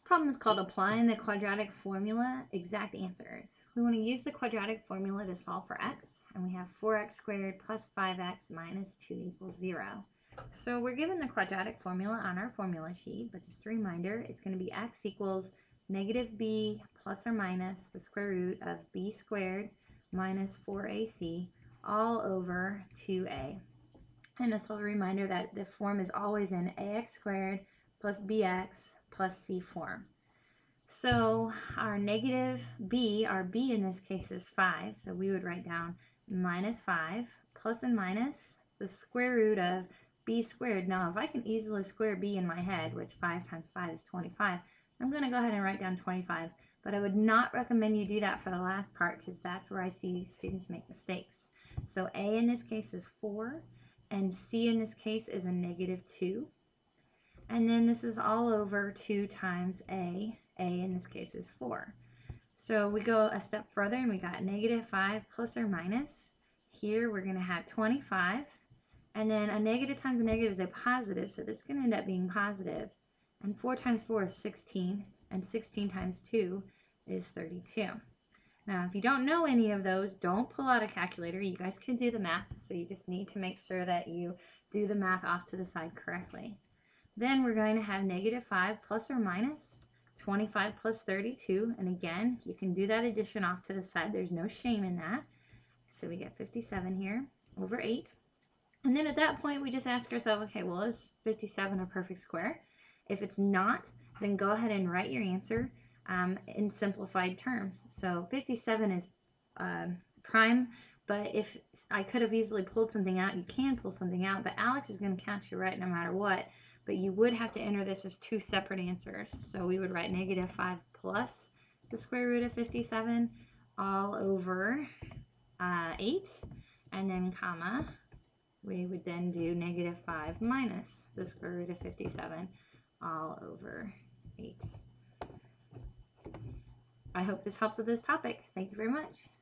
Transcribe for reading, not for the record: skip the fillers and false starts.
problem is called applying the quadratic formula exact answers. We want to use the quadratic formula to solve for x, and we have 4x squared plus 5x minus 2 equals 0. So we're given the quadratic formula on our formula sheet, but just a reminder, it's going to be x equals negative b plus or minus the square root of b squared minus 4ac all over 2a. And this will reminder that the form is always in ax squared plus bx plus c form. So our negative b, our b in this case is 5, so we would write down minus 5 plus and minus the square root of b squared. Now if I can easily square b in my head, which 5 times 5 is 25, I'm going to go ahead and write down 25, but I would not recommend you do that for the last part because that's where I see students make mistakes. So a in this case is 4, and c in this case is a negative 2. And then this is all over 2 times a. A in this case is 4. So we go a step further and we got negative 5 plus or minus. Here we're going to have 25. And then a negative times a negative is a positive, so this is going to end up being positive. And 4 times 4 is 16. And 16 times 2 is 32. Now, if you don't know any of those, don't pull out a calculator. You guys can do the math, so you just need to make sure that you do the math off to the side correctly. Then we're going to have negative 5 plus or minus 25 plus 32. And again, you can do that addition off to the side. There's no shame in that. So we get 57 here over 8. And then at that point, we just ask ourselves, okay, well, is 57 a perfect square? If it's not, then go ahead and write your answer in simplified terms. So 57 is prime, but if I could have easily pulled something out, you can pull something out, but Alex is going to count you right no matter what. But you would have to enter this as 2 separate answers. So we would write negative 5 plus the square root of 57 all over 8, and then comma, we would then do negative 5 minus the square root of 57 all over 8. I hope this helps with this topic. Thank you very much.